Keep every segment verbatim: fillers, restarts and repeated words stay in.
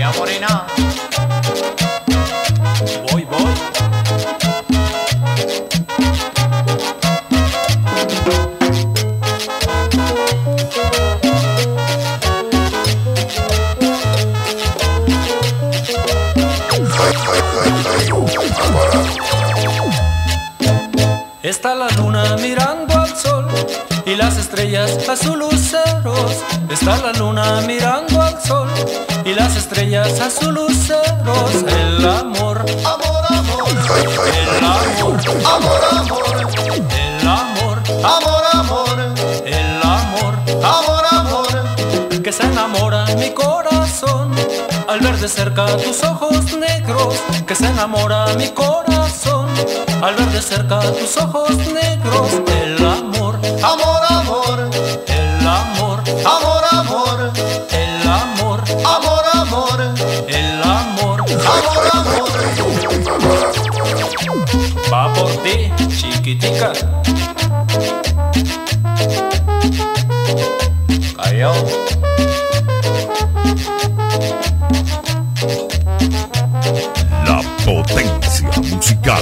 la morena. Voy, voy. Está la luna mirando al sol y las estrellas a sus luceros. Está la luna mirando al sol y las estrellas a sus luceros. El amor, amor, amor. El amor, amor, amor. El amor, amor, amor. El amor, amor, amor. Que se enamora mi corazón al ver de cerca tus ojos negros. Que se enamora mi corazón al ver de cerca tus ojos negros. El amor, amor, amor. El amor, amor, amor. El amor, amor, amor. El amor, amor, amor. Va por ti, chiquitica. Callao. La potencia musical.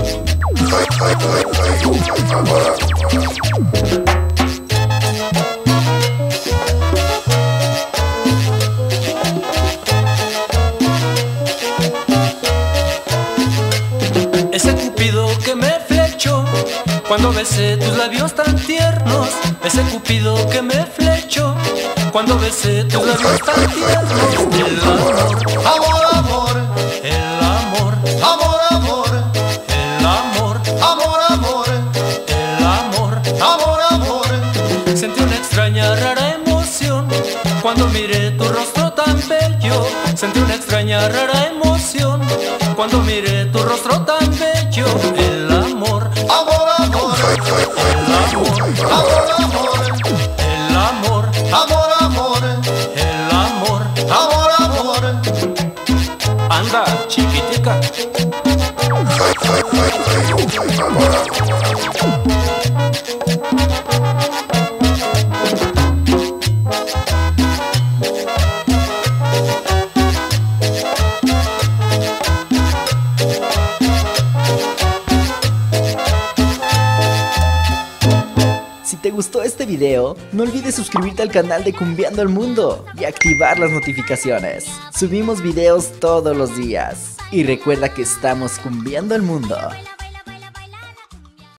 Ese cupido que me flechó cuando besé tus labios tan tiernos. Ese cupido que me flechó cuando besé tus labios tan tiernos. El amor, amor, amor. El amor, amor, amor. El amor, amor, amor. El amor, amor, amor. Sentí una extraña, rara emoción cuando miré tu rostro tan bello. Sentí una extraña, rara emoción cuando miré tu rostro tan bello. El amor, amor, amor. El amor, amor, amor. El amor, amor, amor. El amor, amor, amor. Anda, chiquitica. Si te gustó este video, no olvides suscribirte al canal de Cumbiando el Mundo y activar las notificaciones. Subimos videos todos los días. Y recuerda que estamos cumbiando el mundo.